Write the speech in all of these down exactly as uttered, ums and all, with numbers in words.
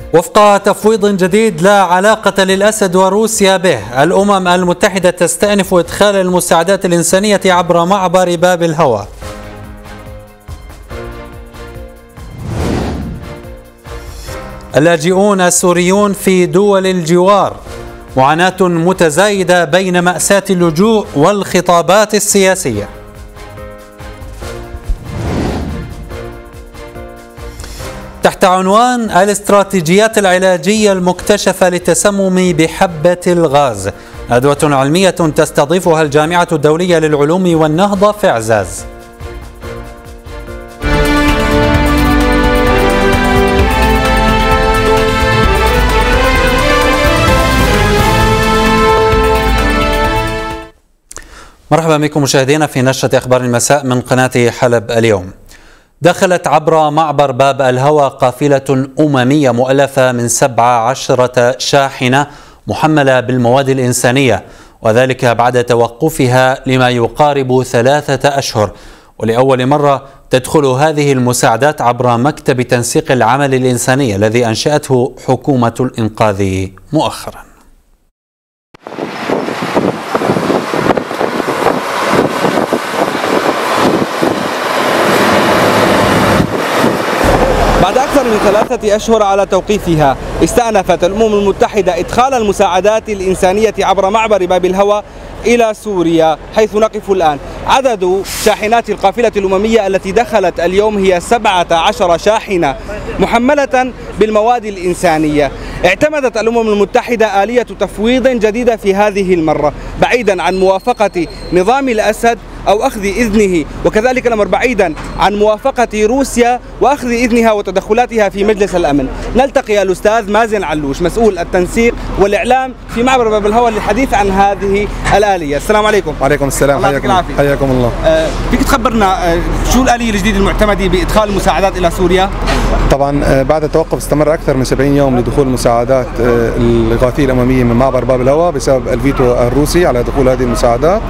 وفق تفويض جديد لا علاقة للأسد وروسيا به، الأمم المتحدة تستأنف إدخال المساعدات الإنسانية عبر معبر باب الهوى. اللاجئون السوريون في دول الجوار، معاناة متزايدة بين مأساة اللجوء والخطابات السياسية. تحت عنوان الاستراتيجيات العلاجية المكتشفة للتسمم بحبة الغاز، ندوة علمية تستضيفها الجامعة الدولية للعلوم والنهضة في اعزاز. مرحبا بكم مشاهدينا في نشرة أخبار المساء من قناة حلب اليوم. دخلت عبر معبر باب الهوى قافلة أممية مؤلفة من سبع عشرة شاحنة محملة بالمواد الإنسانية، وذلك بعد توقفها لما يقارب ثلاثة أشهر. ولأول مرة تدخل هذه المساعدات عبر مكتب تنسيق العمل الإنساني الذي أنشأته حكومة الإنقاذ مؤخرا. بعد أكثر من ثلاثة أشهر على توقيفها، استأنفت الأمم المتحدة إدخال المساعدات الإنسانية عبر معبر باب الهوى إلى سوريا حيث نقف الآن. عدد شاحنات القافلة الأممية التي دخلت اليوم هي سبعة عشر شاحنة محملة بالمواد الإنسانية. اعتمدت الأمم المتحدة آلية تفويض جديدة في هذه المرة، بعيدا عن موافقة نظام الأسد أو أخذ إذنه، وكذلك الأمر بعيدا عن موافقة روسيا وأخذ إذنها وتدخلاتها في مجلس الأمن. نلتقي الأستاذ مازن علوش مسؤول التنسيق والإعلام في معبر باب الهوى للحديث عن هذه الآلية. السلام عليكم. وعليكم السلام. حياكم حياكم الله. أه فيك تخبرنا أه شو الآلية الجديدة المعتمدة بإدخال المساعدات إلى سوريا؟ طبعا بعد التوقف استمر أكثر من سبعين يوم لدخول المساعدات الإغاثية الأممية من معبر باب الهوى بسبب الفيتو الروسي على دخول هذه المساعدات.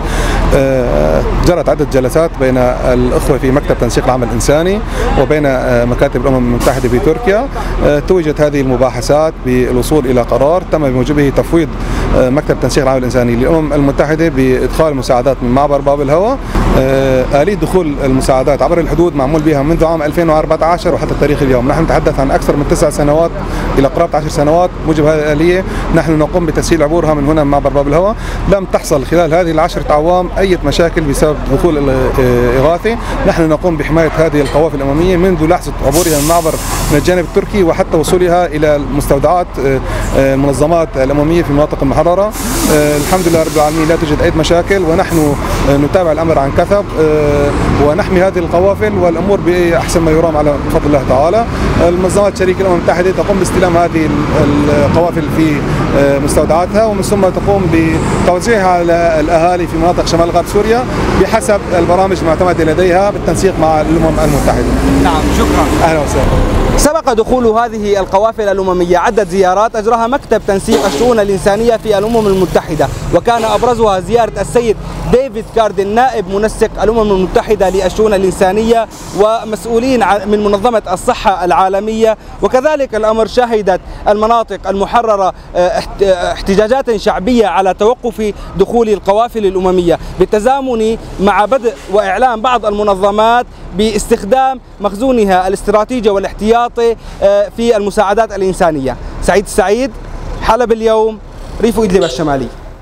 جرت عدة جلسات بين الأخوة في مكتب تنسيق العمل الإنساني وبين مكاتب الأمم المتحدة في تركيا. توجت هذه المباحثات بالوصول إلى قرار تم بموجبه تفويض مكتب تنسيق العمل الإنساني للأمم المتحدة بإدخال المساعدات من معبر باب الهوى. آلية دخول المساعدات عبر الحدود معمول بها منذ عام ألفين وأربعة عشر وحتى تاريخ اليوم. نحن نتحدث عن أكثر من تسع سنوات إلى قرابة عشر سنوات. موجب هذه الآلية نحن نقوم بتسهيل عبورها من هنا من معبر باب الهوى. لم تحصل خلال هذه العشرة أعوام أي مشاكل بسبب دخول الإغاثة. نحن نقوم بحماية هذه القوافل الأممية منذ لحظة عبورها من المعبر من الجانب التركي وحتى وصولها إلى مستودعات المنظمات الأممية في المناطق المحررة. الحمد لله رب العالمين لا توجد أي مشاكل، ونحن نتابع الأمر عن كثب ونحمي هذه القوافل والأمور بأحسن ما يرام على بفضل الله تعالى. المنظمات شريك الأمم المتحدة تقوم باستلام هذه القوافل في مستودعاتها ومن ثم تقوم بتوزيعها على الأهالي في مناطق شمال غرب سوريا بحسب البرامج المعتمدة لديها بالتنسيق مع الأمم المتحدة. نعم، شكرا. أهلا وسهلا. سبق دخول هذه القوافل الأممية عدة زيارات أجراها مكتب تنسيق الشؤون الإنسانية في الأمم المتحدة، وكان أبرزها زيارة السيد ديفيد كاردن نائب منسق الأمم المتحدة للشؤون الإنسانية ومسؤولين من منظمة الصحة العالمية. وكذلك الأمر شهدت المناطق المحررة احتجاجات شعبية على توقف دخول القوافل الأممية بالتزامن مع بدء وإعلان بعض المنظمات باستخدام مخزونها الاستراتيجي والاحتياطي في المساعدات الإنسانية. سعيد السعيد، حلب اليوم، ريف إدلب الشمالي.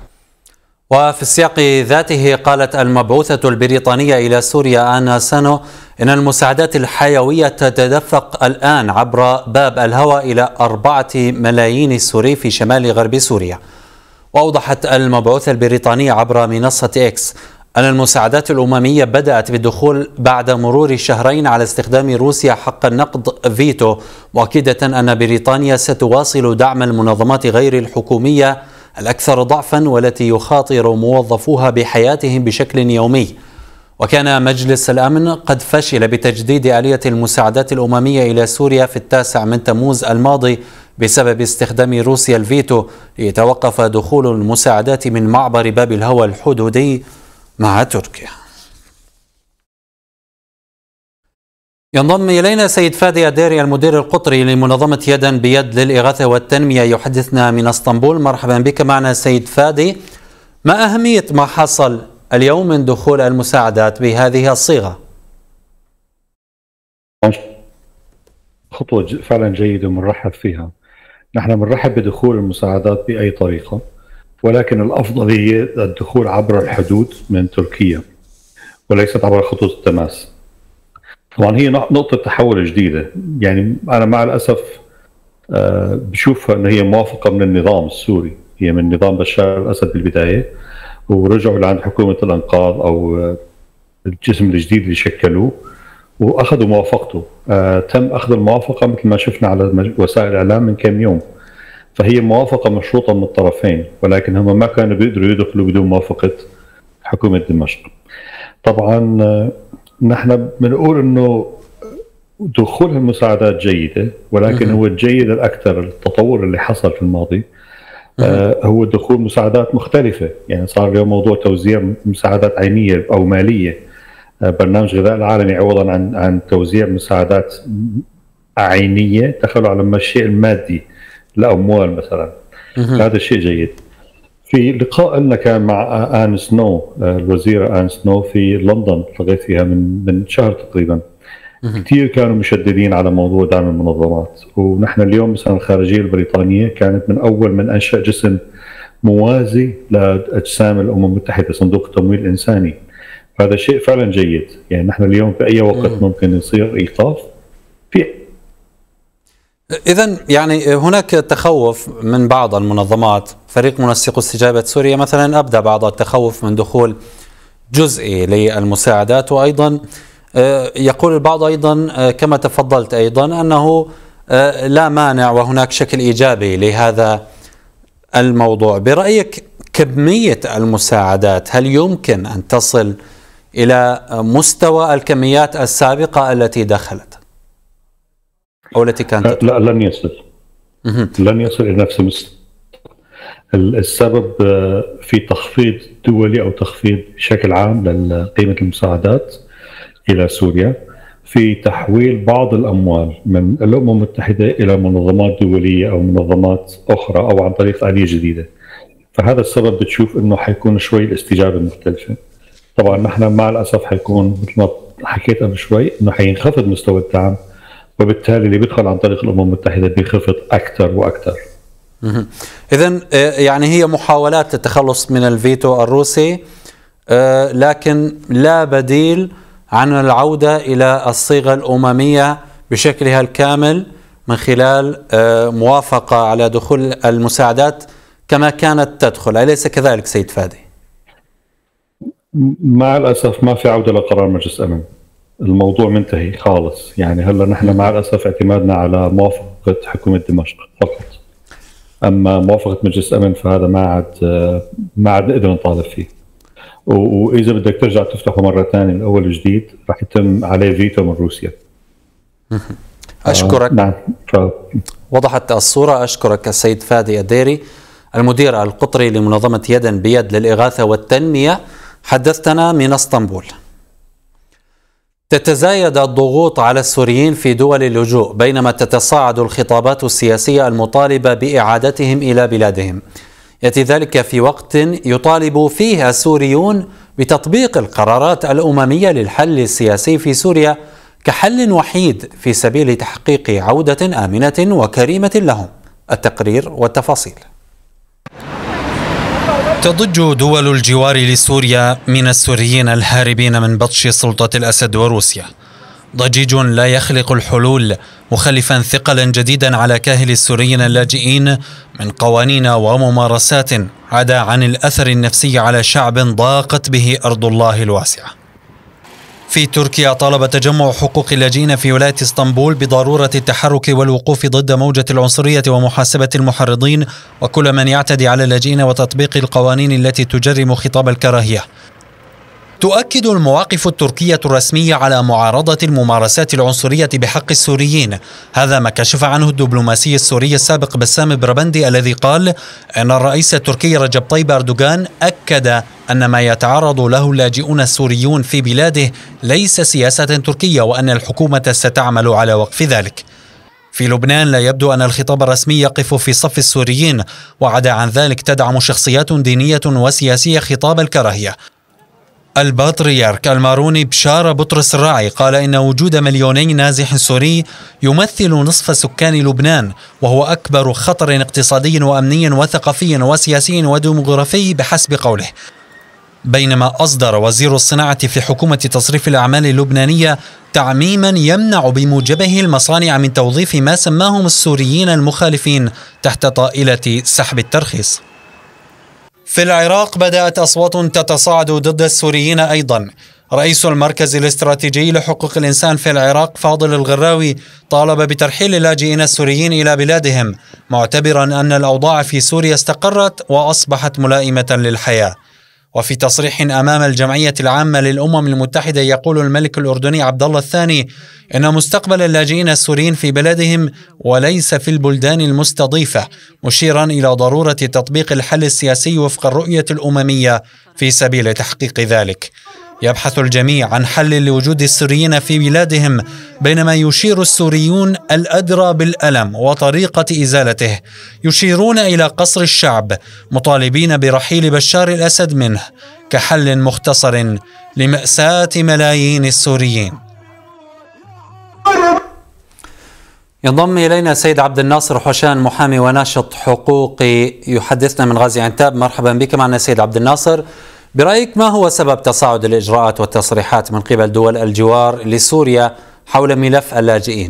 وفي السياق ذاته قالت المبعوثة البريطانية إلى سوريا آنا سانو إن المساعدات الحيوية تتدفق الآن عبر باب الهوى إلى أربعة ملايين سوري في شمال غرب سوريا. وأوضحت المبعوثة البريطانية عبر منصة إكس أن المساعدات الأممية بدأت بالدخول بعد مرور شهرين على استخدام روسيا حق النقد فيتو، مؤكدة أن بريطانيا ستواصل دعم المنظمات غير الحكومية الأكثر ضعفا والتي يخاطر موظفوها بحياتهم بشكل يومي. وكان مجلس الأمن قد فشل بتجديد آلية المساعدات الأممية إلى سوريا في التاسع من تموز الماضي بسبب استخدام روسيا الفيتو ليتوقف دخول المساعدات من معبر باب الهوى الحدودي مع تركيا. ينضم إلينا سيد فادي الديري المدير القطري لمنظمة يدا بيد للإغاثة والتنمية يحدثنا من اسطنبول. مرحبا بك معنا سيد فادي. ما أهمية ما حصل اليوم من دخول المساعدات بهذه الصيغة؟ خطوة فعلا جيدة ومنرحب فيها. نحن بنرحب بدخول المساعدات بأي طريقة، ولكن الأفضل هي الدخول عبر الحدود من تركيا وليست عبر خطوط التماس. طبعا هي نقطة تحول جديدة، يعني أنا مع الأسف بشوفها أن هي موافقة من النظام السوري، هي من نظام بشار الأسد بالبداية، ورجعوا لعند حكومة الإنقاذ أو الجسم الجديد اللي شكلوه وأخذوا موافقته. تم أخذ الموافقة مثل ما شفنا على وسائل الإعلام من كم يوم، فهي موافقة مشروطة من الطرفين، ولكن هم ما كانوا بيقدروا يدخلوا بدون موافقة حكومة دمشق. طبعا نحن بنقول انه دخول المساعدات جيدة، ولكن هو الجيد الأكثر التطور اللي حصل في الماضي آه هو دخول مساعدات مختلفة. يعني صار اليوم موضوع توزيع مساعدات عينية أو مالية، آه برنامج غذاء العالمي عوضا عن عن توزيع مساعدات عينية دخلوا على الشيء المادي لأموال مثلا. هذا الشيء جيد. في لقاء لنا كان مع آن سنو، الوزيرة آن سنو في لندن، لقيت فيها من من شهر تقريبا. كثير كانوا مشددين على موضوع دعم المنظمات، ونحن اليوم مثلا الخارجية البريطانية كانت من أول من أنشأ جسم موازي لأجسام الأمم المتحدة، صندوق التمويل الإنساني. هذا شيء فعلا جيد. يعني نحن اليوم في أي وقت ممكن يصير إيقاف في. إذن يعني هناك تخوف من بعض المنظمات. فريق منسق استجابة سوريا مثلا أبدى بعض التخوف من دخول جزئي للمساعدات، وأيضا يقول البعض أيضا كما تفضلت أيضا أنه لا مانع وهناك شكل إيجابي لهذا الموضوع. برأيك كمية المساعدات هل يمكن أن تصل إلى مستوى الكميات السابقة التي دخلت أو التي كانت؟ لا، لن يصل لن يصل إلى نفس المستوى. السبب في تخفيض دولي أو تخفيض بشكل عام لقيمة المساعدات إلى سوريا، في تحويل بعض الأموال من الأمم المتحدة إلى منظمات دولية أو منظمات أخرى أو عن طريق آلية جديدة. فهذا السبب بتشوف إنه حيكون شوي الاستجابة مختلفة. طبعا نحن مع الأسف حيكون مثل ما حكيت قبل شوي إنه حينخفض مستوى الدعم، وبالتالي اللي بيدخل عن طريق الأمم المتحدة بيخفض أكثر وأكثر. إذن يعني هي محاولات للتخلص من الفيتو الروسي، لكن لا بديل عن العودة إلى الصيغة الأممية بشكلها الكامل من خلال موافقة على دخول المساعدات كما كانت تدخل، أليس كذلك سيد فادي؟ مع الأسف ما في عودة لقرار مجلس أمن، الموضوع منتهي خالص. يعني هلا نحن مع الأسف اعتمادنا على موافقة حكومة دمشق فقط، أما موافقة مجلس أمن فهذا ما عاد ما عاد نقدر نطالب فيه. وإذا بدك ترجع تفتحه مرة ثانية من أول جديد راح يتم عليه فيتو من روسيا. أشكرك. آه نعم. ف... وضحت الصورة. أشكرك السيد فادي الديري المدير القطري لمنظمة يدا بيد للإغاثة والتنمية، حدثتنا من اسطنبول. تتزايد الضغوط على السوريين في دول اللجوء بينما تتصاعد الخطابات السياسية المطالبة بإعادتهم إلى بلادهم. يأتي ذلك في وقت يطالب فيه السوريون بتطبيق القرارات الأممية للحل السياسي في سوريا كحل وحيد في سبيل تحقيق عودة آمنة وكريمة لهم. التقرير والتفاصيل. تضج دول الجوار لسوريا من السوريين الهاربين من بطش سلطة الأسد وروسيا. ضجيج لا يخلق الحلول، مخلفا ثقلا جديدا على كاهل السوريين اللاجئين من قوانين وممارسات عدا عن الأثر النفسي على شعب ضاقت به أرض الله الواسعة. في تركيا طالب تجمع حقوق اللاجئين في ولاية اسطنبول بضرورة التحرك والوقوف ضد موجة العنصرية ومحاسبة المحرضين وكل من يعتدي على اللاجئين وتطبيق القوانين التي تجرم خطاب الكراهية. تؤكد المواقف التركية الرسمية على معارضة الممارسات العنصرية بحق السوريين. هذا ما كشف عنه الدبلوماسي السوري السابق بسام بربندي، الذي قال أن الرئيس التركي رجب طيب أردوغان أكد أن ما يتعرض له اللاجئون السوريون في بلاده ليس سياسة تركية، وأن الحكومة ستعمل على وقف ذلك. في لبنان لا يبدو أن الخطاب الرسمي يقف في صف السوريين، وعدا عن ذلك تدعم شخصيات دينية وسياسية خطاب الكراهية. البطريرك الماروني بشار بطرس الراعي قال إن وجود مليوني نازح سوري يمثل نصف سكان لبنان، وهو أكبر خطر اقتصادي وأمني وثقافي وسياسي وديموغرافي بحسب قوله. بينما أصدر وزير الصناعة في حكومة تصريف الأعمال اللبنانية تعميما يمنع بموجبه المصانع من توظيف ما سماهم السوريين المخالفين تحت طائلة سحب الترخيص. في العراق بدأت أصوات تتصاعد ضد السوريين أيضا. رئيس المركز الاستراتيجي لحقوق الإنسان في العراق فاضل الغراوي طالب بترحيل اللاجئين السوريين إلى بلادهم، معتبرا أن الأوضاع في سوريا استقرت وأصبحت ملائمة للحياة. وفي تصريح أمام الجمعية العامة للأمم المتحدة يقول الملك الأردني عبد الله الثاني إن مستقبل اللاجئين السوريين في بلادهم وليس في البلدان المستضيفة، مشيرا إلى ضرورة تطبيق الحل السياسي وفق الرؤية الأممية في سبيل تحقيق ذلك. يبحث الجميع عن حل لوجود السوريين في بلادهم، بينما يشير السوريون الأدرى بالألم وطريقة إزالته يشيرون إلى قصر الشعب، مطالبين برحيل بشار الأسد منه كحل مختصر لمأساة ملايين السوريين. ينضم إلينا سيد عبد الناصر حوشان، محامي وناشط حقوقي، يحدثنا من غازي عنتاب. مرحبا بك معنا سيد عبد الناصر. برأيك ما هو سبب تصاعد الإجراءات والتصريحات من قبل دول الجوار لسوريا حول ملف اللاجئين؟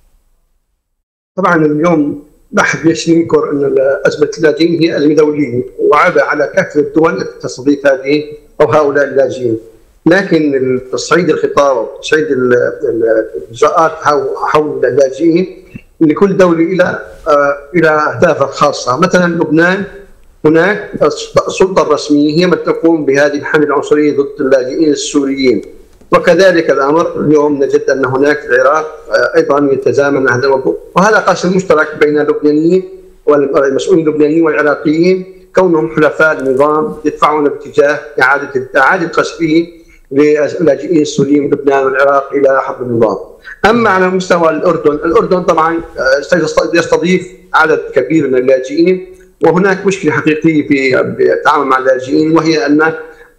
طبعا اليوم لا أحد ينكر أن أزمة اللاجئين هي أزمة دولية، وعاب على كافة الدول التي تستضيف هذه أو هؤلاء اللاجئين، لكن تصعيد الخطاب وتصعيد الإجراءات حول اللاجئين لكل دولة إلى إلى أهدافها الخاصة. مثلا لبنان هناك السلطة الرسمية هي من تقوم بهذه الحملة العنصرية ضد اللاجئين السوريين، وكذلك الأمر اليوم نجد أن هناك في العراق أيضا يتزامن هذا الموضوع، وهذا قاسم مشترك بين اللبنانيين والمسؤولين اللبنانيين والعراقيين، كونهم حلفاء النظام يدفعون باتجاه إعادة إعادة قصفه للاجئين السوريين من لبنان والعراق إلى حرب النظام. أما على مستوى الأردن، الأردن طبعا يستضيف عدد كبير من اللاجئين، وهناك مشكلة حقيقية في التعامل مع اللاجئين، وهي أن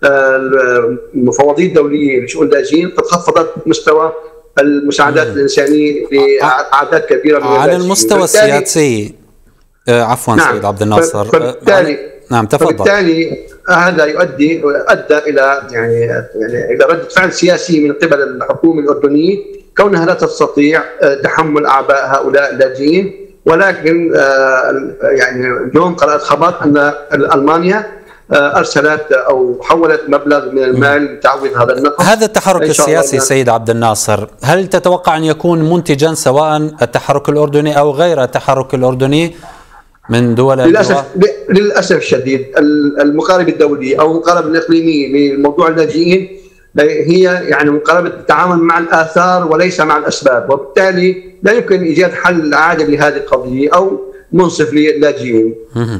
المفوضية الدولية لشؤون اللاجئين قد خفضت مستوى المساعدات الإنسانية لأعداد كبيرة من اللاجئين. على المستوى السياسي عفوا نعم. سيد عبد الناصر، فبالتالي نعم تفضل. فبالتالي هذا يؤدي ادى الى يعني يعني الى رده فعل سياسي من قبل الحكومه الاردنيه، كونها لا تستطيع تحمل اعباء هؤلاء اللاجئين. ولكن يعني اليوم قرأت خبر ان المانيا ارسلت او حولت مبلغ من المال لتعويض هذا النقص. هذا التحرك السياسي سيد عبد الناصر، هل تتوقع ان يكون منتجا سواء التحرك الاردني او غير التحرك الاردني من دول للاسف للاسف الشديد المقاربه الدوليه او المقاربه الاقليميه لموضوع اللاجئين هي يعني مقاربه تتعامل مع الاثار وليس مع الاسباب، وبالتالي لا يمكن ايجاد حل عادل لهذه القضيه او منصف للاجئين.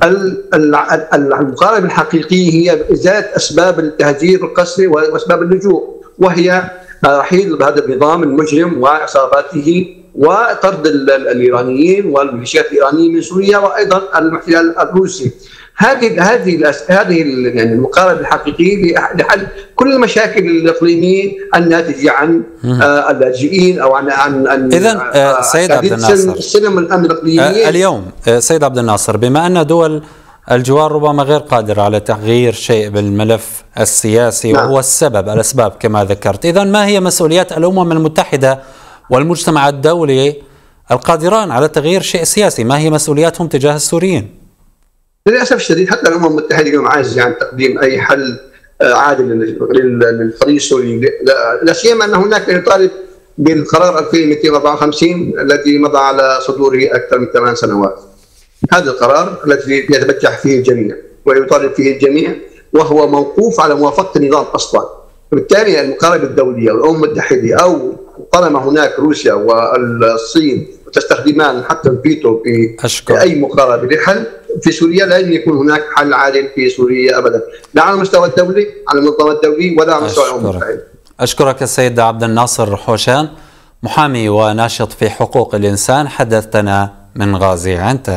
المقاربه الحقيقيه هي ازاله اسباب التهجير القسري واسباب اللجوء، وهي رحيل هذا النظام المجرم وعصاباته وطرد الايرانيين والميليشيات الايرانيه من سوريا، وايضا الاحتلال الروسي. هذه هذه هذه يعني المقاربه الحقيقيه لحل كل المشاكل الاقليميه الناتجه عن آه اللاجئين او عن عن, عن اذا آه سيد عبد الناصر السلم الامن الاقليمي. آه اليوم آه سيد عبد الناصر، بما ان دول الجوار ربما غير قادره على تغيير شيء بالملف السياسي نعم. وهو السبب الاسباب كما ذكرت، اذا ما هي مسؤوليات الامم المتحده والمجتمع الدولي القادران على تغيير شيء سياسي؟ ما هي مسؤولياتهم تجاه السوريين؟ للاسف الشديد حتى الامم المتحده اليوم عاجزه عن تقديم اي حل عادل للقضيه السوريه، لا سيما ان هناك من يطالب بالقرار ألفين ومئتين وأربعة وخمسين الذي مضى على صدوره اكثر من ثمان سنوات. هذا القرار الذي يتبجح فيه الجميع ويطالب فيه الجميع، وهو موقوف على موافقه النظام اصلا. وبالتالي المقاربة الدولية والأمم المتحدة أو طالما هناك روسيا والصين تستخدمان حتى الفيتو في أي مقاربة لحل في سوريا، لن يكون هناك حل عادل في سوريا أبدا، لا على المستوى الدولي على المنظمة الدولي ولا على مستوى الأمم المتحدة. أشكرك السيد عبد الناصر حوشان، محامي وناشط في حقوق الإنسان، حدثنا من غازي عنتاب.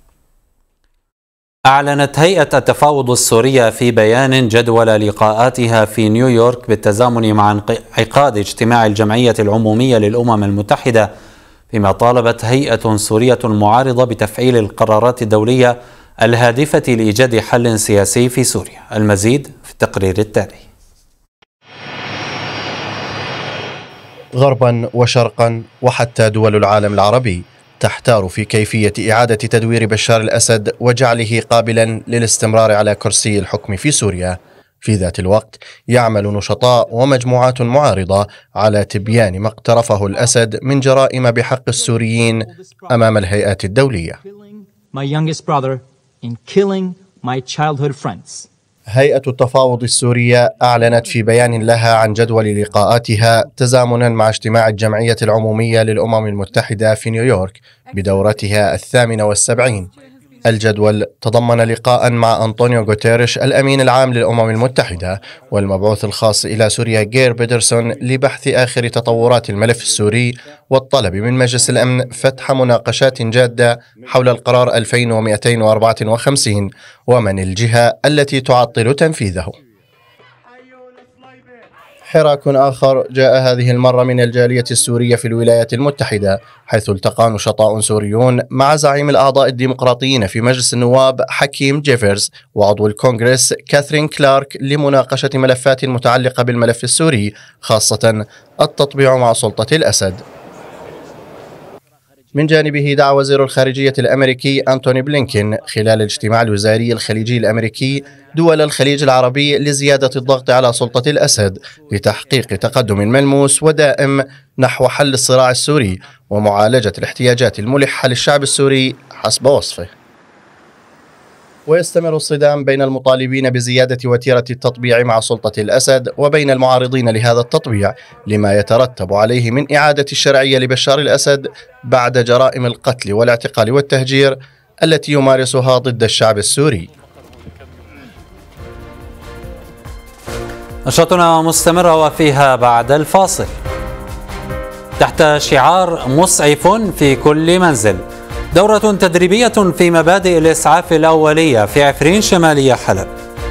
أعلنت هيئة التفاوض السورية في بيان جدول لقاءاتها في نيويورك بالتزامن مع انعقاد اجتماع الجمعية العمومية للأمم المتحدة، فيما طالبت هيئة سورية معارضة بتفعيل القرارات الدولية الهادفة لإيجاد حل سياسي في سوريا. المزيد في التقرير التالي. غربا وشرقا وحتى دول العالم العربي تحتار في كيفية إعادة تدوير بشار الأسد وجعله قابلا للاستمرار على كرسي الحكم في سوريا. في ذات الوقت يعمل نشطاء ومجموعات معارضة على تبيان ما اقترفه الأسد من جرائم بحق السوريين أمام الهيئات الدولية. هيئة التفاوض السورية أعلنت في بيان لها عن جدول لقاءاتها تزامنا مع اجتماع الجمعية العمومية للأمم المتحدة في نيويورك بدورتها الثامنة والسبعين. الجدول تضمن لقاء مع أنطونيو غوتيريش الأمين العام للأمم المتحدة والمبعوث الخاص إلى سوريا جير بيدرسون لبحث آخر تطورات الملف السوري والطلب من مجلس الأمن فتح مناقشات جادة حول القرار ألفين ومئتين وأربعة وخمسين ومن الجهة التي تعطل تنفيذه. حراك آخر جاء هذه المرة من الجالية السورية في الولايات المتحدة، حيث التقى نشطاء سوريون مع زعيم الأعضاء الديمقراطيين في مجلس النواب حكيم جيفرز وعضو الكونغرس كاثرين كلارك لمناقشة ملفات متعلقة بالملف السوري، خاصة التطبيع مع سلطة الأسد. من جانبه دعا وزير الخارجية الأمريكي أنتوني بلينكين خلال الاجتماع الوزاري الخليجي الأمريكي دول الخليج العربي لزيادة الضغط على سلطة الأسد لتحقيق تقدم ملموس ودائم نحو حل الصراع السوري ومعالجة الاحتياجات الملحة للشعب السوري حسب وصفه. ويستمر الصدام بين المطالبين بزيادة وتيرة التطبيع مع سلطة الأسد وبين المعارضين لهذا التطبيع لما يترتب عليه من إعادة الشرعية لبشار الأسد بعد جرائم القتل والاعتقال والتهجير التي يمارسها ضد الشعب السوري. نشاطنا مستمرة وفيها بعد الفاصل. تحت شعار مسعف في كل منزل، دورة تدريبية في مبادئ الإسعاف الأولية في عفرين شمالية حلب.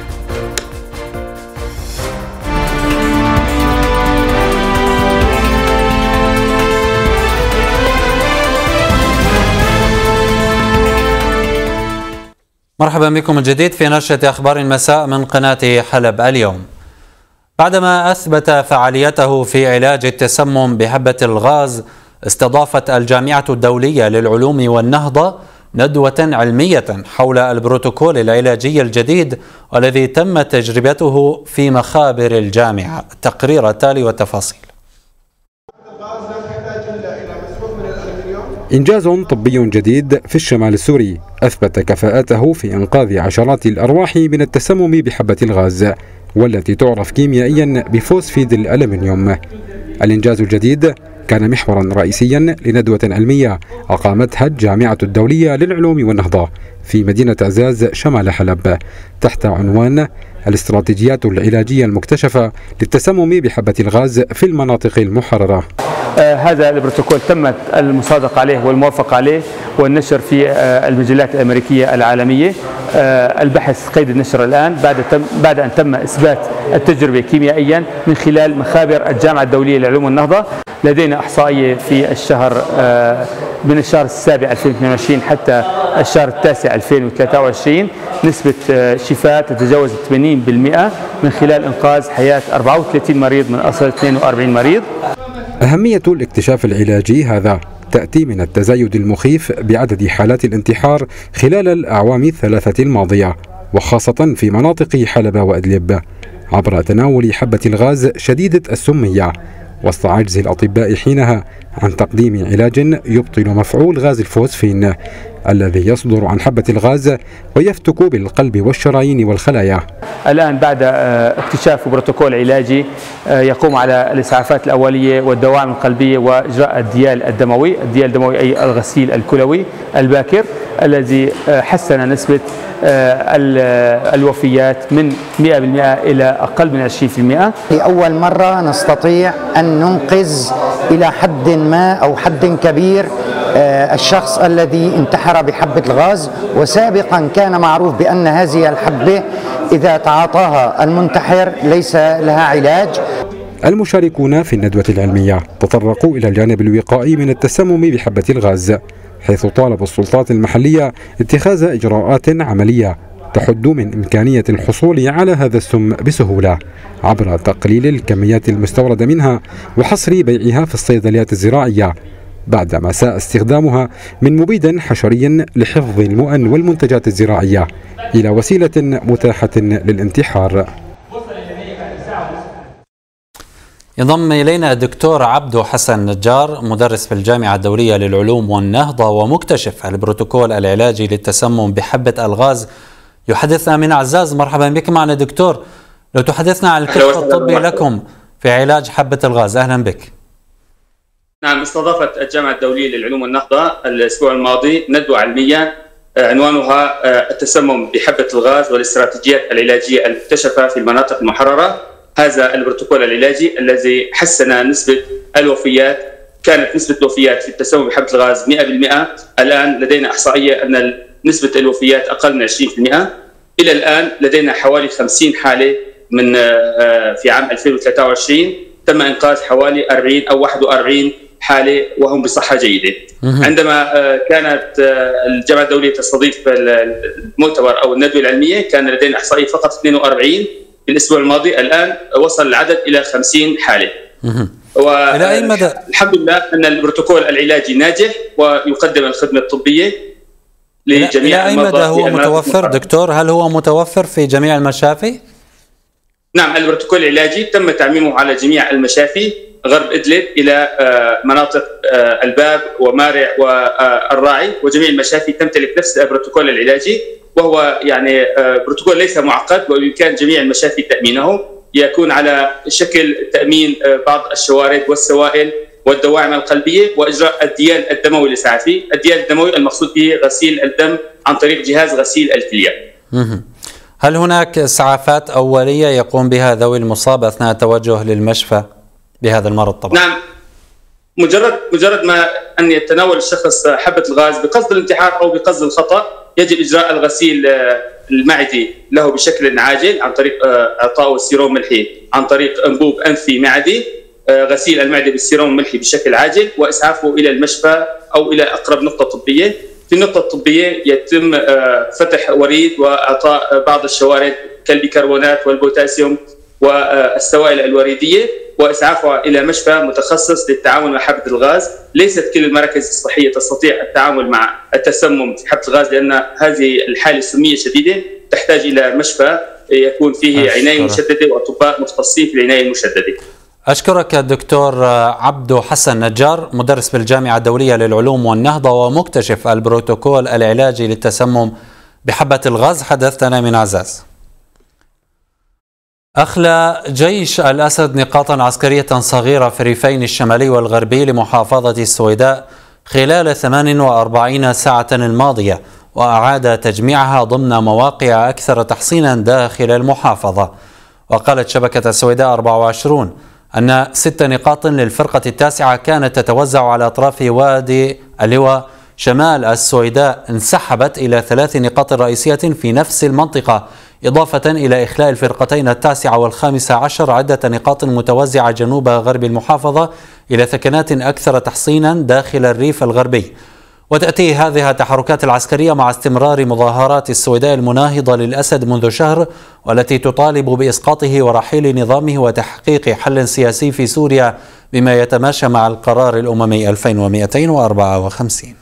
مرحبا بكم من جديد في نشرة أخبار المساء من قناة حلب اليوم. بعدما أثبت فعاليته في علاج التسمم بحبة الغاز، استضافت الجامعة الدولية للعلوم والنهضة ندوة علمية حول البروتوكول العلاجي الجديد والذي تم تجربته في مخابر الجامعة. التقرير التالي والتفاصيل. إنجاز طبي جديد في الشمال السوري أثبت كفاءته في إنقاذ عشرات الأرواح من التسمم بحبة الغاز والتي تعرف كيميائيا بفوسفيد الألمنيوم. الإنجاز الجديد كان محورا رئيسيا لندوة علمية أقامتها الجامعة الدولية للعلوم والنهضة في مدينة عزاز شمال حلب تحت عنوان الاستراتيجيات العلاجية المكتشفة للتسمم بحبة الغاز في المناطق المحررة. آه هذا البروتوكول تمت المصادقة عليه والموافقة عليه والنشر في آه المجلات الأمريكية العالمية. آه البحث قيد النشر الآن بعد تم بعد أن تم إثبات التجربة كيميائيا من خلال مخابر الجامعة الدولية للعلوم والنهضة. لدينا إحصائية في الشهر آه من الشهر السابع ألفين واثنين وعشرين حتى الشهر التاسع ألفين وثلاثة وعشرين نسبة آه شفاء تتجاوز ثمانين بالمئة من خلال إنقاذ حياة أربعة وثلاثين مريض من أصل اثنين وأربعين مريض. أهمية الاكتشاف العلاجي هذا تأتي من التزايد المخيف بعدد حالات الانتحار خلال الأعوام الثلاثة الماضية وخاصة في مناطق حلب وإدلب عبر تناول حبة الغاز شديدة السمية وسط عجز الأطباء حينها عن تقديم علاج يبطل مفعول غاز الفوسفين الذي يصدر عن حبة الغاز ويفتك بالقلب والشرايين والخلايا. الآن بعد اكتشاف بروتوكول علاجي يقوم على الإسعافات الأولية والدوام القلبية وإجراء الديال الدموي، الديال الدموي أي الغسيل الكلوي الباكر الذي حسن نسبة الوفيات من مئة بالمئة إلى أقل من عشرين بالمئة. لأول مرة نستطيع أن ننقذ إلى حد ما أو حد كبير الشخص الذي انتحر بحبة الغاز، وسابقا كان معروف بأن هذه الحبة إذا تعاطاها المنتحر ليس لها علاج. المشاركون في الندوة العلمية تطرقوا إلى الجانب الوقائي من التسمم بحبة الغاز، حيث طالب السلطات المحلية اتخاذ إجراءات عملية تحد من إمكانية الحصول على هذا السم بسهولة عبر تقليل الكميات المستوردة منها وحصر بيعها في الصيدليات الزراعية بعدما ساء استخدامها من مبيد حشري لحفظ المؤن والمنتجات الزراعية إلى وسيلة متاحة للانتحار. ينضم إلينا الدكتور عبدو حسن نجار، مدرس في الجامعة الدولية للعلوم والنهضة ومكتشف البروتوكول العلاجي للتسمم بحبة الغاز، يحدثنا من عزاز. مرحبا بك معنا دكتور، لو تحدثنا عن الكشف الطبي لكم في علاج حبة الغاز. أهلا بك. نعم، استضافت الجامعة الدولية للعلوم والنهضة الأسبوع الماضي ندوة علمية عنوانها التسمم بحبة الغاز والاستراتيجيات العلاجية المكتشفة في المناطق المحررة. هذا البروتوكول العلاجي الذي حسن نسبة الوفيات، كانت نسبة الوفيات في التسمم بحبة الغاز مئة بالمئة، الآن لدينا إحصائية أن نسبة الوفيات أقل من عشرين بالمئة. إلى الآن لدينا حوالي خمسين حالة من في عام ألفين وثلاثة وعشرين، تم إنقاذ حوالي أربعين أو واحد وأربعين حالة وهم بصحة جيدة. عندما كانت الجامعة الدولية تستضيف المؤتمر أو الندوة العلمية كان لدينا إحصائية فقط اثنين وأربعين في الأسبوع الماضي، الآن وصل العدد إلى خمسين حالة. إلى أي مدى؟ الحمد لله أن البروتوكول العلاجي ناجح ويقدم الخدمة الطبية لجميع المرضى. إلى أي مدى هو متوفر دكتور؟ هل هو متوفر في جميع المشافي؟ نعم، البروتوكول العلاجي تم تعميمه على جميع المشافي غرب إدلب إلى مناطق الباب ومارع والراعي، وجميع المشافي تمتلك نفس البروتوكول العلاجي، وهو يعني بروتوكول ليس معقد وبإمكان جميع المشافي تأمينه. يكون على شكل تأمين بعض الشوارد والسوائل والدواعم القلبية وإجراء الديال الدموي الإسعافي. الديال الدموي المقصود به غسيل الدم عن طريق جهاز غسيل الكلية. هل هناك إسعافات أولية يقوم بها ذوي المصاب أثناء التوجه للمشفى بهذا المرض طبعا؟ نعم، مجرد مجرد ما أن يتناول الشخص حبة الغاز بقصد الانتحار أو بقصد الخطأ يجب إجراء الغسيل المعدي له بشكل عاجل عن طريق إعطائه السيروم ملحي عن طريق أنبوب أنفي معدي، غسيل المعدة بالسيروم الملحي بشكل عاجل وإسعافه إلى المشفى أو إلى أقرب نقطة طبية. في النقطة الطبية يتم فتح وريد وإعطاء بعض الشوارد كالبيكربونات والبوتاسيوم والسوائل الوريدية وإسعافها إلى مشفى متخصص للتعامل مع حبة الغاز. ليست كل المراكز الصحية تستطيع التعامل مع التسمم في حبة الغاز لأن هذه الحالة سمية شديدة تحتاج إلى مشفى يكون فيه عناية مشددة وأطباء مختصين في العناية المشددة. أشكرك الدكتور عبدو حسن نجار، مدرس بالجامعة الدولية للعلوم والنهضة ومكتشف البروتوكول العلاجي للتسمم بحبة الغاز، حدثتنا من عزاز. أخلى جيش الأسد نقاطا عسكرية صغيرة في الريفين الشمالي والغربي لمحافظة السويداء خلال ثمان وأربعين ساعة الماضية، وأعاد تجميعها ضمن مواقع أكثر تحصينا داخل المحافظة. وقالت شبكة السويداء أربعة وعشرين أن ست نقاط للفرقة التاسعة كانت تتوزع على أطراف وادي اللواء شمال السويداء انسحبت إلى ثلاث نقاط رئيسية في نفس المنطقة، إضافة إلى إخلاء الفرقتين التاسعة والخامسة عشر عدة نقاط متوزعة جنوب غرب المحافظة إلى ثكنات أكثر تحصينا داخل الريف الغربي. وتأتي هذه التحركات العسكرية مع استمرار مظاهرات السويداء المناهضة للأسد منذ شهر، والتي تطالب بإسقاطه ورحيل نظامه وتحقيق حل سياسي في سوريا بما يتماشى مع القرار الأممي ألفين ومئتين وأربعة وخمسين.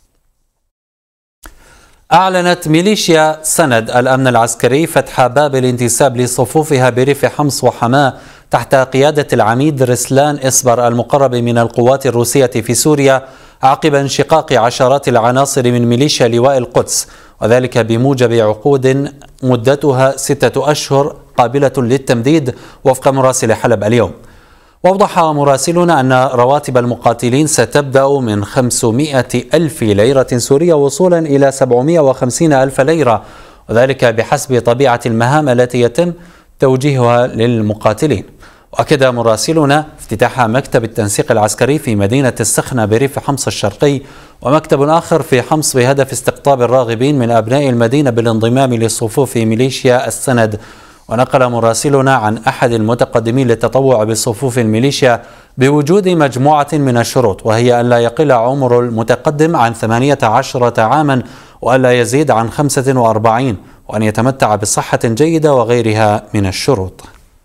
أعلنت ميليشيا سند الأمن العسكري فتح باب الانتساب لصفوفها بريف حمص وحماة تحت قيادة العميد رسلان إصبر المقرب من القوات الروسية في سوريا عقب انشقاق عشرات العناصر من ميليشيا لواء القدس، وذلك بموجب عقود مدتها ستة أشهر قابلة للتمديد وفق مراسل حلب اليوم. وأوضح مراسلنا أن رواتب المقاتلين ستبدأ من خمسمائة ألف ليرة سورية وصولا إلى سبعمائة وخمسين ألف ليرة، وذلك بحسب طبيعة المهام التي يتم توجيهها للمقاتلين. وأكد مراسلنا افتتاح مكتب التنسيق العسكري في مدينة السخنة بريف حمص الشرقي، ومكتب آخر في حمص بهدف استقطاب الراغبين من أبناء المدينة بالانضمام لصفوف ميليشيا السند. ونقل مراسلنا عن أحد المتقدمين للتطوع بصفوف الميليشيا بوجود مجموعة من الشروط، وهي أن لا يقل عمر المتقدم عن ثمانية عشرة عاما وأن لا يزيد عن خمسة وأربعين وأن يتمتع بصحة جيدة وغيرها من الشروط.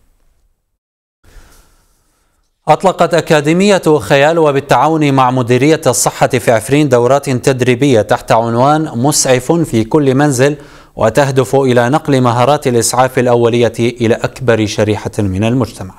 أطلقت أكاديمية خيال وبالتعاون مع مديرية الصحة في عفرين دورات تدريبية تحت عنوان مسعف في كل منزل، وتهدف إلى نقل مهارات الإسعاف الأولية إلى أكبر شريحة من المجتمع.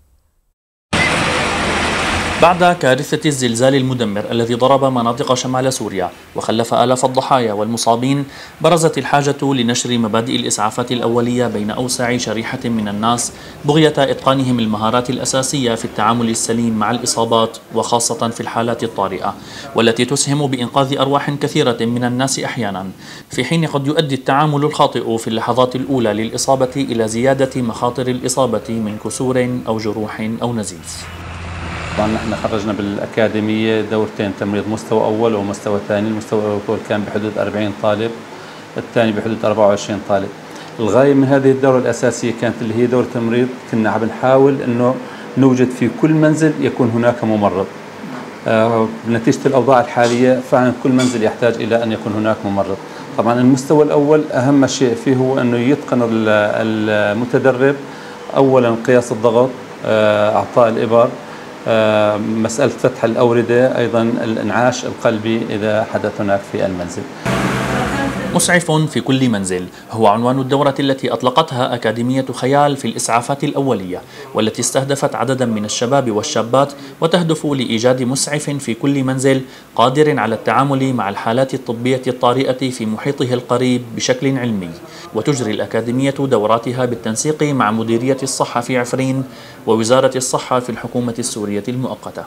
بعد كارثة الزلزال المدمر الذي ضرب مناطق شمال سوريا وخلف آلاف الضحايا والمصابين، برزت الحاجة لنشر مبادئ الإسعافات الأولية بين أوسع شريحة من الناس بغية إتقانهم المهارات الأساسية في التعامل السليم مع الإصابات، وخاصة في الحالات الطارئة والتي تسهم بإنقاذ أرواح كثيرة من الناس أحيانا، في حين قد يؤدي التعامل الخاطئ في اللحظات الأولى للإصابة إلى زيادة مخاطر الإصابة من كسور أو جروح أو نزيف. طبعا نحن خرجنا بالأكاديمية دورتين تمريض مستوى أول ومستوى ثاني. المستوى الأول كان بحدود أربعين طالب، الثاني بحدود أربعة وعشرين طالب. الغاية من هذه الدورة الأساسية كانت اللي هي دورة تمريض، كنا عم نحاول أنه نوجد في كل منزل يكون هناك ممرض. آه نتيجة الأوضاع الحالية فعلا كل منزل يحتاج إلى أن يكون هناك ممرض. طبعا المستوى الأول أهم شيء فيه هو أنه يتقن المتدرب أولا قياس الضغط، آه أعطاء الإبر، مسألة فتح الأوردة، أيضا الإنعاش القلبي إذا حدث هناك في المنزل. مسعف في كل منزل هو عنوان الدورة التي أطلقتها أكاديمية خيال في الإسعافات الأولية، والتي استهدفت عددا من الشباب والشابات، وتهدف لإيجاد مسعف في كل منزل قادر على التعامل مع الحالات الطبية الطارئة في محيطه القريب بشكل علمي. وتجري الأكاديمية دوراتها بالتنسيق مع مديرية الصحة في عفرين ووزارة الصحة في الحكومة السورية المؤقتة.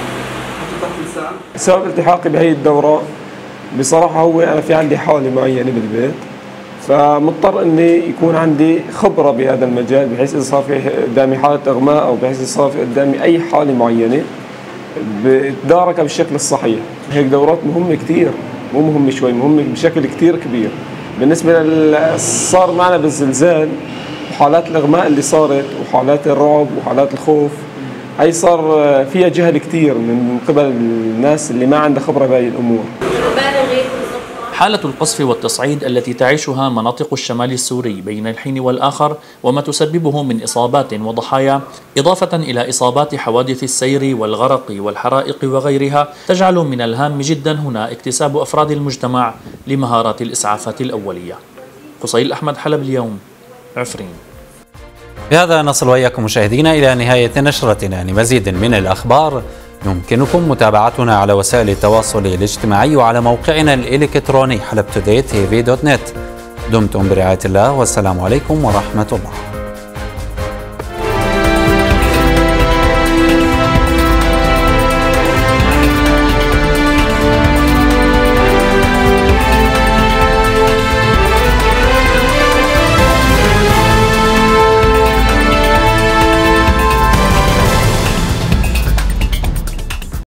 سبب التحاقي بهي الدورة بصراحة هو أنا في عندي حالة معينة بالبيت، فمضطر أني يكون عندي خبرة بهذا المجال، بحيث إذا صار في قدامي حالة إغماء أو بحيث إذا صار في قدامي أي حالة معينة بتداركها بالشكل الصحيح. هيك دورات مهمة كتير، مو مهمة شوي، مهمة بشكل كتير كبير. بالنسبة للي صار معنا بالزلزال وحالات الإغماء اللي صارت وحالات الرعب وحالات الخوف، هي صار فيها جهل كتير من قبل الناس اللي ما عندها خبرة بهذه الأمور. حالة القصف والتصعيد التي تعيشها مناطق الشمال السوري بين الحين والآخر وما تسببه من إصابات وضحايا، إضافة إلى إصابات حوادث السير والغرق والحرائق وغيرها، تجعل من الهام جدا هنا اكتساب أفراد المجتمع لمهارات الإسعافات الأولية. قصيل أحمد، حلب اليوم، عفرين. بهذا نصل وإياكم مشاهدينا إلى نهاية نشرتنا. لمزيد من الأخبار يمكنكم متابعتنا على وسائل التواصل الاجتماعي وعلى موقعنا الإلكتروني حلب توداي تي في دوت نت. دمتم برعاية الله والسلام عليكم ورحمة الله.